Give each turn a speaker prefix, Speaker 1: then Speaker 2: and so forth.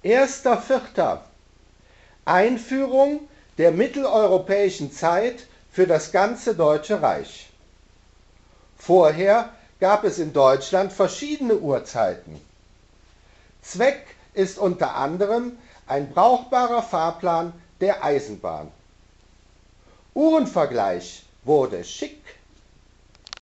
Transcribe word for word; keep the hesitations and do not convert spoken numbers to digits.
Speaker 1: erster Vierter Einführung der mitteleuropäischen Zeit für das ganze Deutsche Reich. Vorher gab es in Deutschland verschiedene Uhrzeiten. Zweck ist unter anderem ein brauchbarer Fahrplan der Eisenbahn. Uhrenvergleich wurde schick